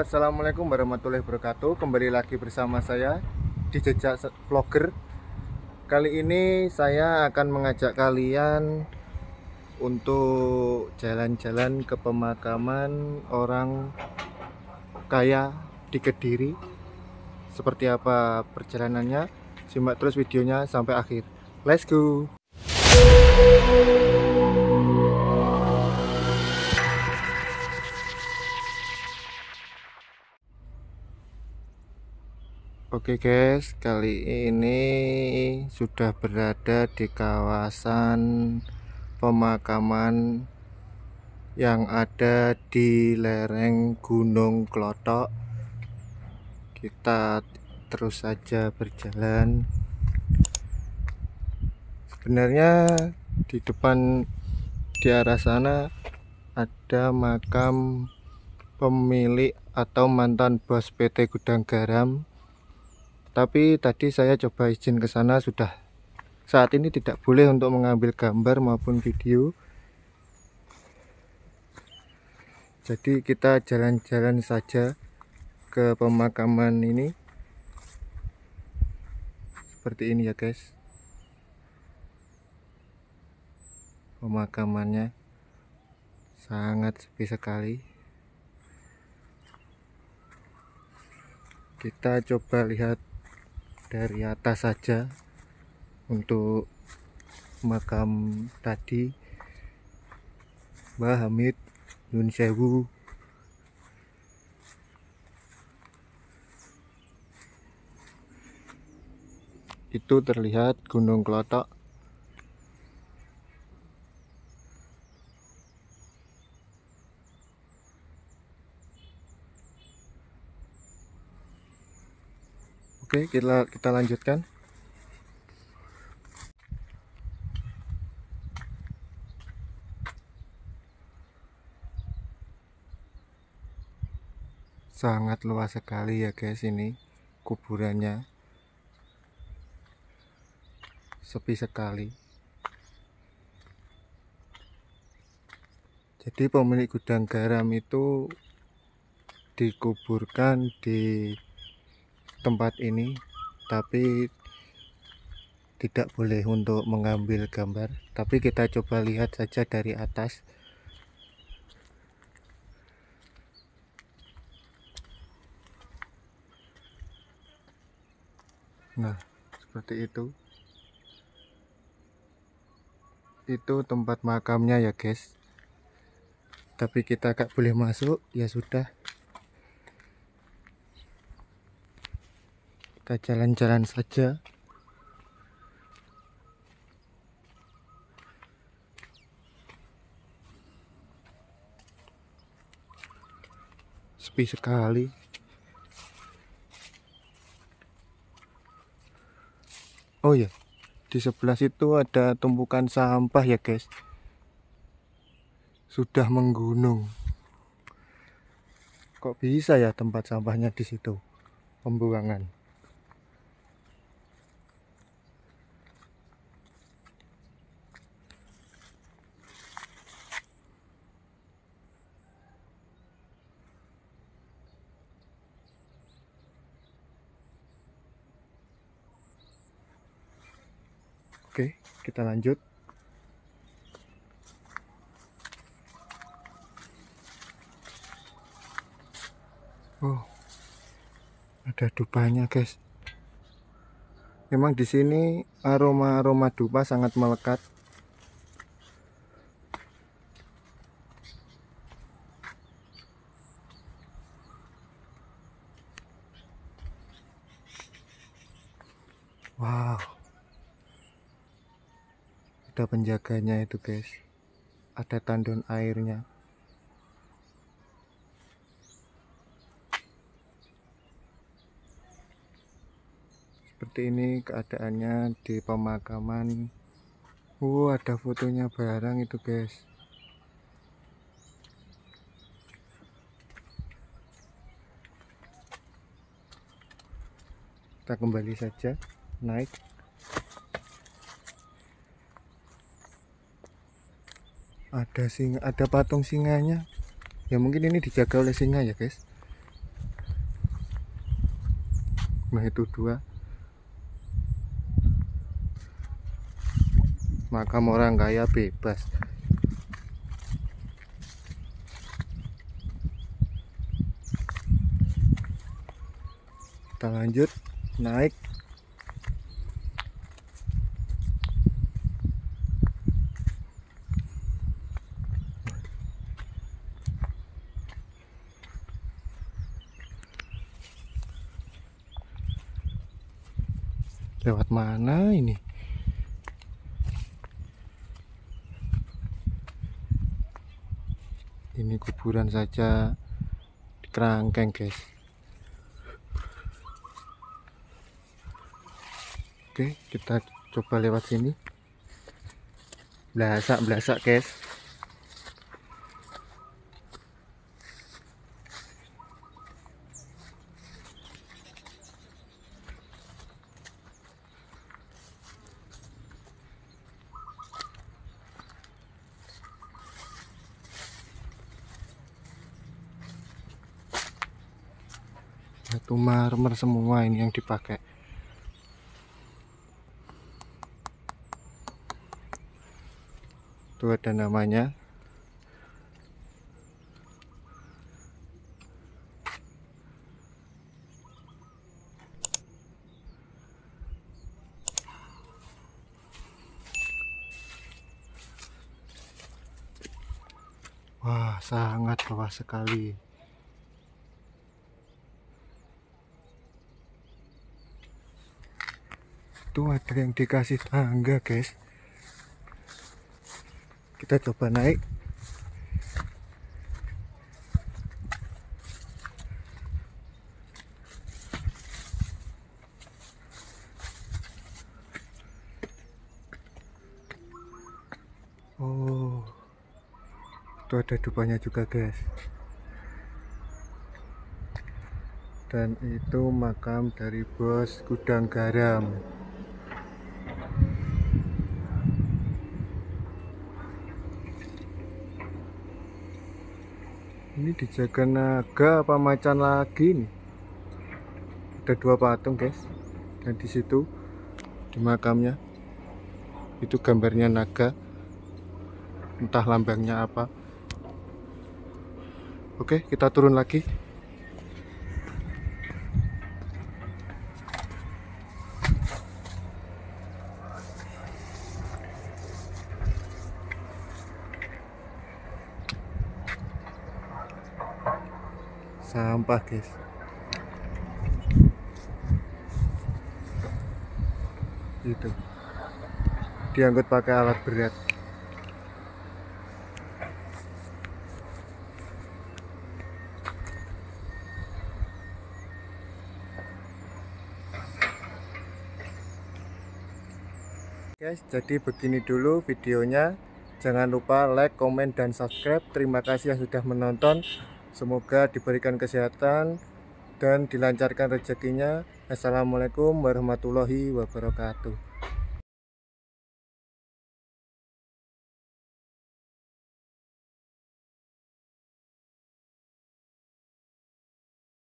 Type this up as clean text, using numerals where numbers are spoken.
Assalamualaikum warahmatullahi wabarakatuh. Kembali lagi bersama saya di Jejak Vlogger. Kali ini saya akan mengajak kalian untuk jalan-jalan ke pemakaman orang kaya di Kediri. Seperti apa perjalanannya? Simak terus videonya sampai akhir. Let's go. Oke guys, kali ini sudah berada di kawasan pemakaman yang ada di lereng Gunung Klotok. Kita terus saja berjalan. Sebenarnya di depan, di arah sana ada makam pemilik atau mantan bos PT Gudang Garam. Tapi tadi saya coba izin ke sana, sudah saat ini tidak boleh untuk mengambil gambar maupun video. Jadi kita jalan-jalan saja ke pemakaman ini. Seperti ini ya guys. Pemakamannya sangat sepi sekali. Kita coba lihat dari atas saja untuk makam tadi, Mbah Hamid Nyun Sewu. Itu terlihat Gunung Klotok. Oke, kita lanjutkan. Sangat luas sekali ya guys, ini kuburannya sepi sekali. Jadi pemilik gudang garam itu dikuburkan di tempat ini, tapi tidak boleh untuk mengambil gambar. Tapi kita coba lihat saja dari atas. Nah, seperti itu. Itu tempat makamnya ya guys. Tapi kita gak boleh masuk, ya sudah. Kita jalan-jalan saja. Sepi sekali. Oh ya, di sebelah situ ada tumpukan sampah ya guys. Sudah menggunung. Kok bisa ya tempat sampahnya di situ? Pembuangan. Oke, kita lanjut. Oh, ada dupanya guys. Memang di sini aroma dupa sangat melekat. Wow, ada penjaganya itu guys. Ada tandon airnya. Seperti ini keadaannya di pemakaman. Ada fotonya barang itu guys. Kita kembali saja, naik. Ada singa, ada patung singanya. Ya mungkin ini dijaga oleh singa ya guys. nah itu 2 makam orang kaya bebas. Kita lanjut naik. Lewat mana ini? Ini kuburan saja di kerangkeng, guys. Oke, kita coba lewat sini. Blasak, guys. Batu marmer semua ini yang dipakai. Itu ada namanya. Wah, sangat bawah sekali. Itu ada yang dikasih tangga, guys. Kita coba naik. Oh, itu ada dupanya juga, guys. Dan itu makam dari bos gudang garam. Ini dijaga naga apa macan lagi nih? Ada 2 patung, guys. Dan di situ di makamnya itu gambarnya naga. Entah lambangnya apa. Oke, kita turun lagi. Sampah, guys. Itu diangkut pakai alat berat. Guys, jadi begini dulu videonya. Jangan lupa like, komen, dan subscribe. Terima kasih yang sudah menonton. Semoga diberikan kesehatan dan dilancarkan rezekinya. Assalamualaikum warahmatullahi wabarakatuh.